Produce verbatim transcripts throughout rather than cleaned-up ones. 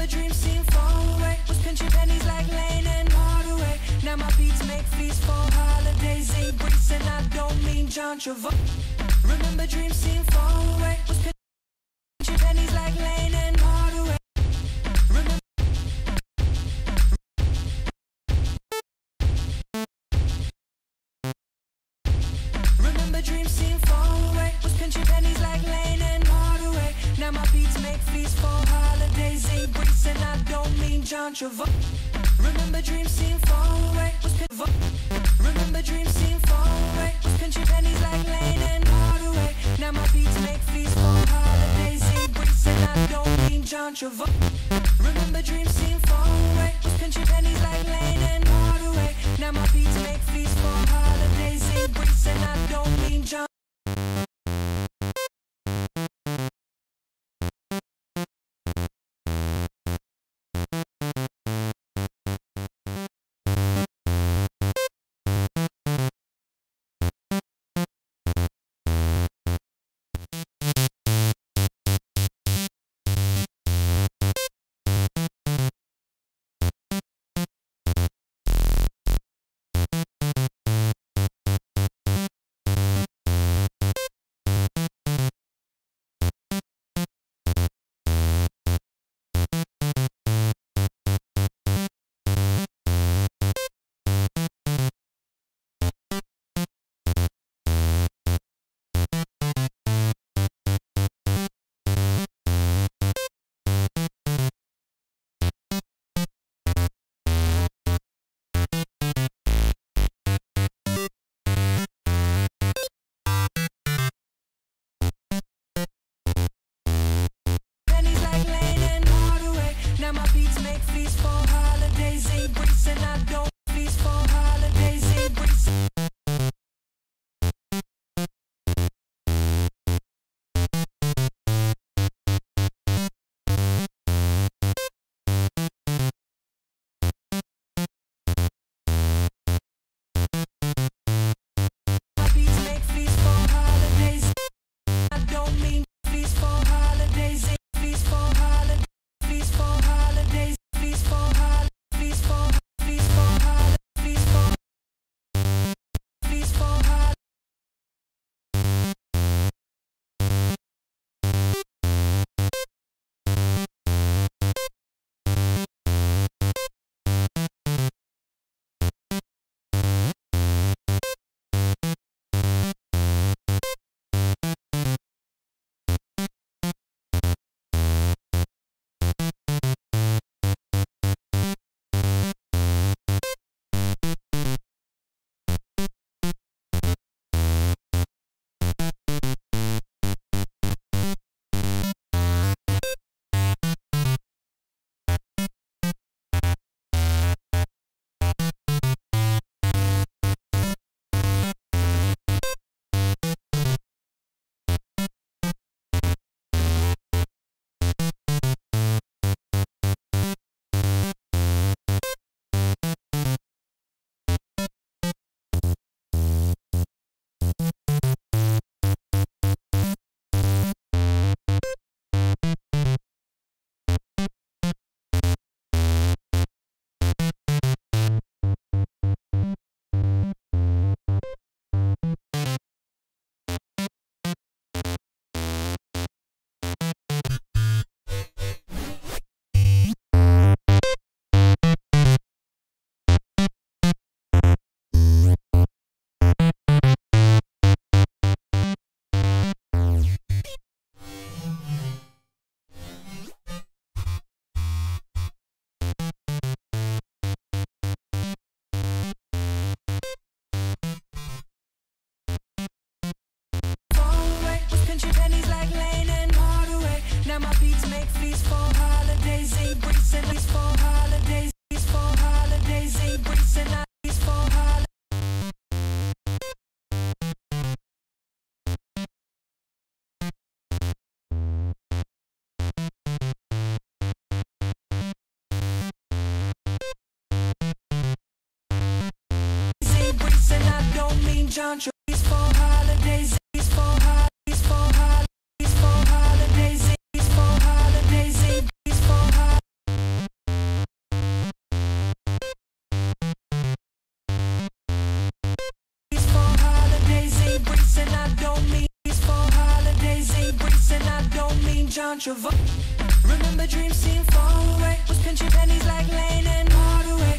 Remember dreams seem far away, was pinching pennies like Lane and Hardaway. Now my beats make feast for holidays, ain't Greece and I don't mean John Travolta. Remember dreams seem far away, was pinching pennies like Lane and Hardaway. Remember Remember dreams seem far away, was pinching pennies like Lane and Hardaway. Now my beats make feast for holidays, ain't Greece and I don't mean John Travolta. Remember dreams seem far away, was pin- Remember dreams seem far away, was pinching pennies like Lane and Hardaway. Now my beats make feast for holidays, ain't Greece and I don't mean John Travolta. Remember dreams seem far away, was pinching pennies like Lane and Hardaway. Now my beats make feast for holidays, ain't Greece and I don't mean John. Now my beats make feast for holidays, ain't Greece and I don't feast for holidays, ain't Greece. My beats make feast for holidays, I don't mean feast for holidays, ain't feast for holidays, feast for holidays, feast for holidays, feast for feast for holidays, feast for feast for holidays. Pinching pennies like Lane and Hardaway. Now my beats make feast for holidays, ain't Greece and feast for holidays, feast for holidays, ain't Greece and I feast for holidays. Ain't Greece and I don't mean John Travolta. Feast for holidays, feast for holidays. Feast for holidays, feast for holidays, feast for holidays, feast for holidays. don't mean John Travolta. Remember dreams seem far away, was pinching pennies like Lane and Hardaway.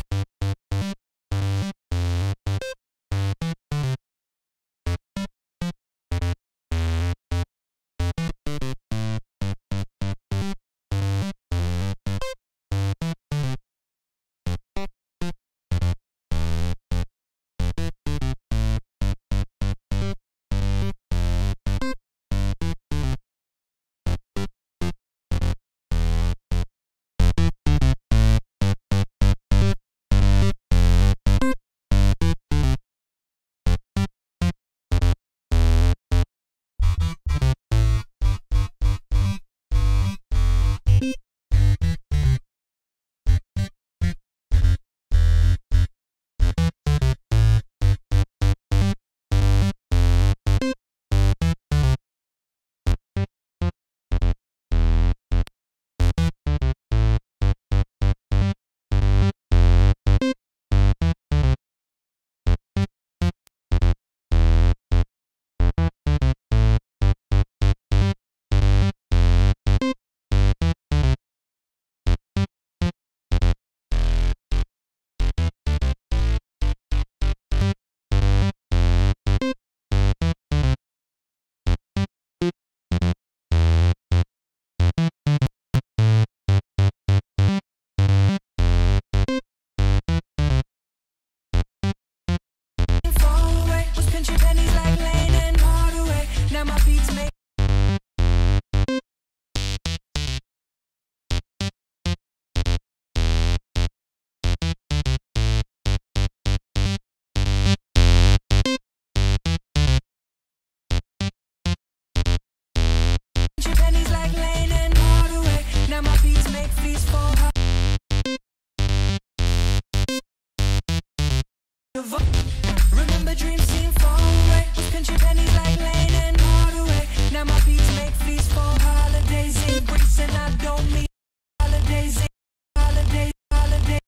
Remember dreams seem far away, was pinching pennies like Lane and Hardaway. Now my beats make feast for holidays in Greece, and I don't mean holidays in holidays, holidays,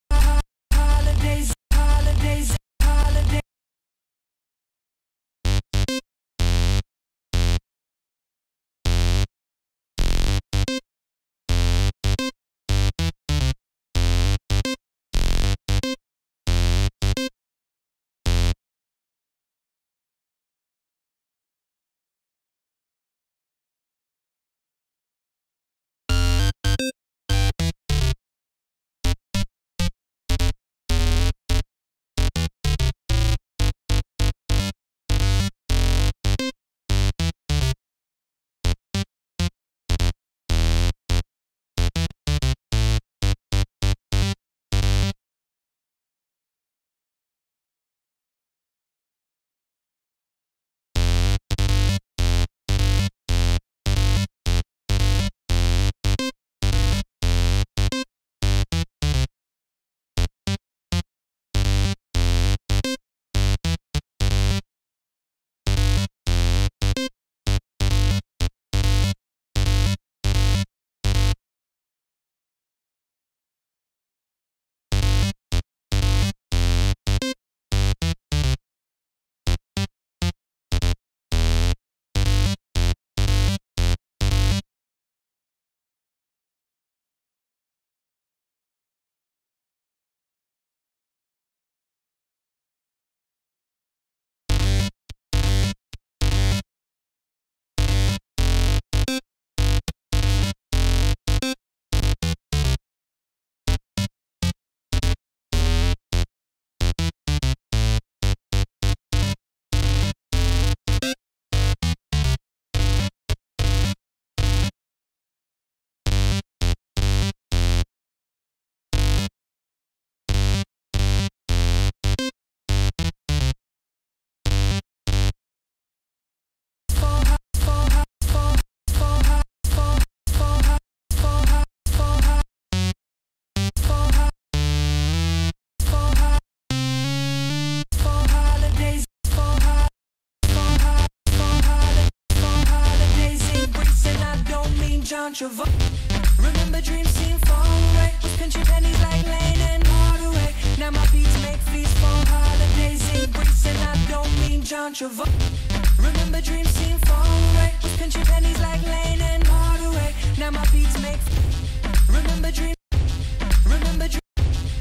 holidays, holidays, holidays. John Travolta. Remember dreams seem far away, was pinching pennies like Lane and Hardaway. Now my beats make feast for holidays in Greece, and I don't mean John Travolta. Remember dreams seem far away, was pinching pennies like Lane and Hardaway. Now my beats make. Remember dreams. Remember dreams.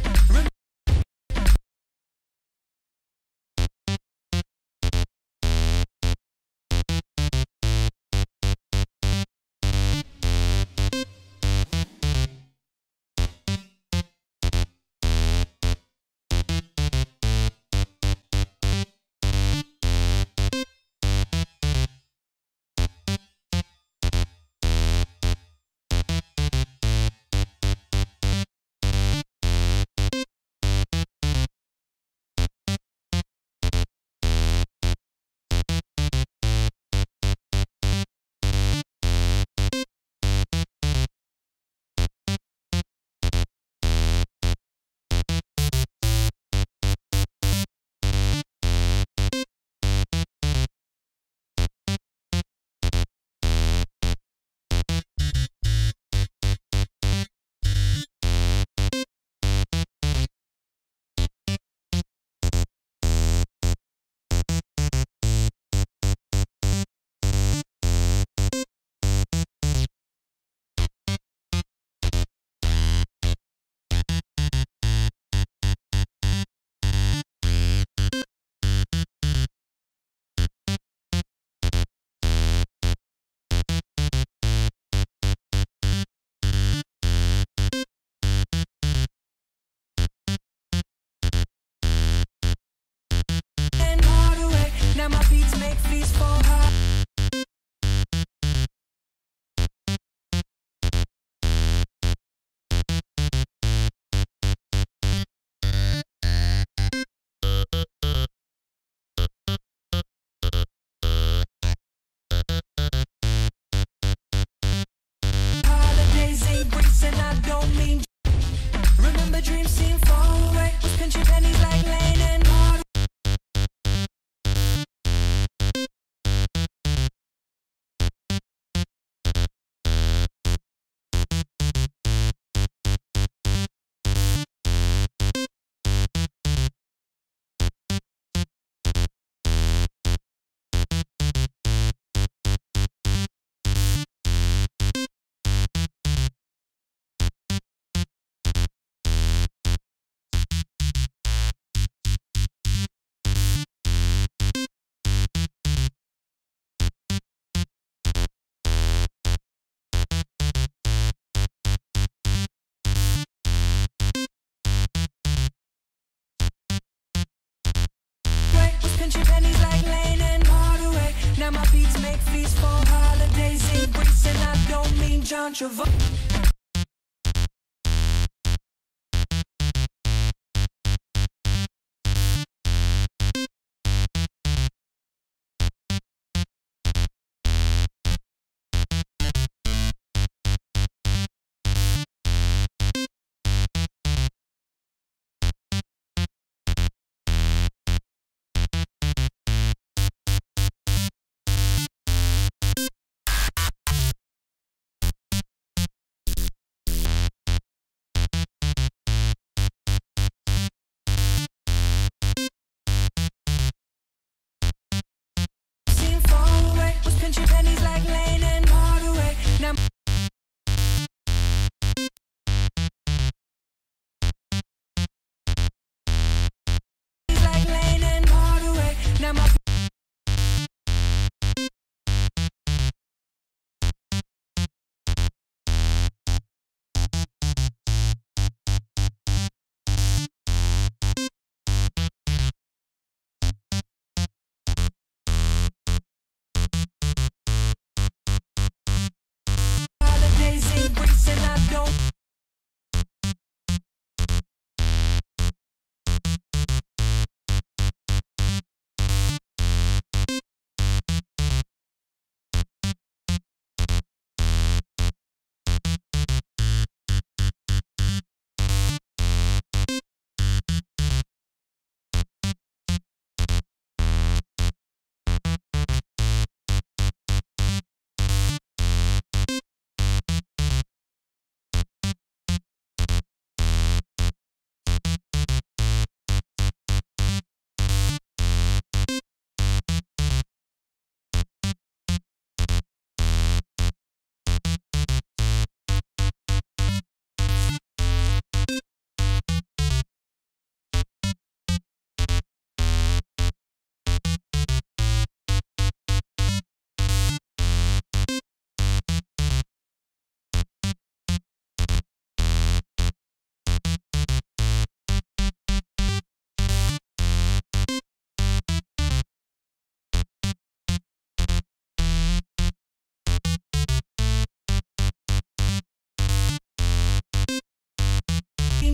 Now my beats make feast for her. Holidays ain't grace and I don't mean. Remember dreams seem far away, was pinching pennies like Lane and Hardaway. Pinching pennies like Lane and Hardaway. Now my beats make feast for holidays ain't grace and I don't mean John Travolta.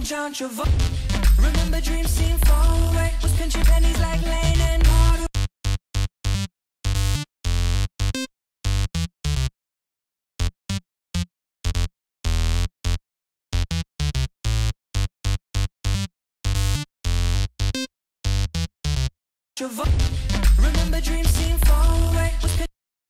Jon Bellion. Remember dreams seem far away, was pinching pennies like Lane and Hardaway. Remember dreams seem far away, was pinching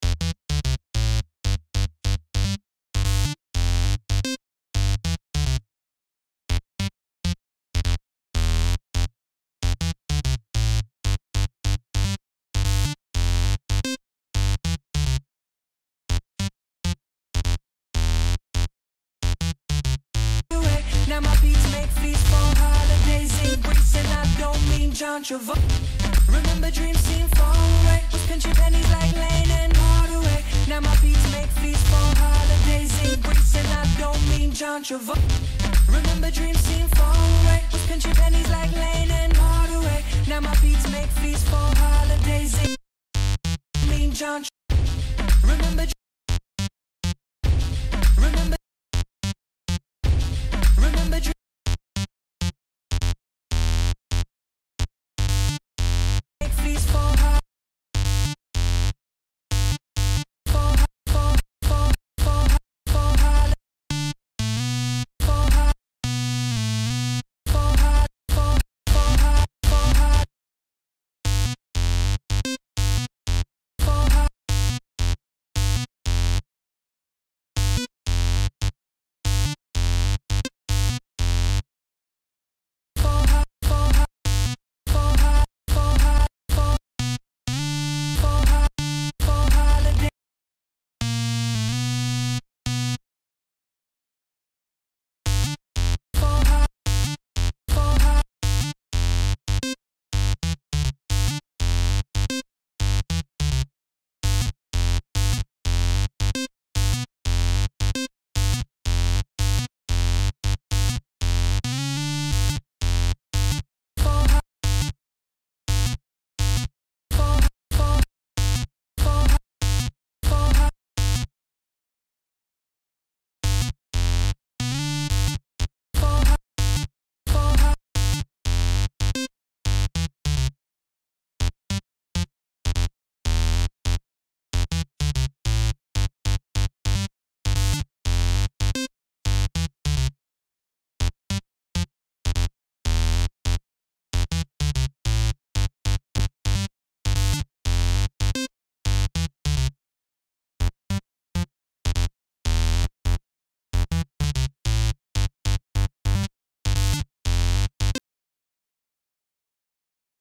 away. Now my beats make feasts for holidays in Greece, and I don't mean Jon Bellion. Remember dreams seem far away, was pinching pennies like Lane and Hardaway. Now my beats make feasts for holidays in Greece, and I don't mean Jon Bellion. Remember dreams seem far away, was pinching pennies like Lane and Hardaway. Now my beats make feasts for holidays in mean Jon. Remember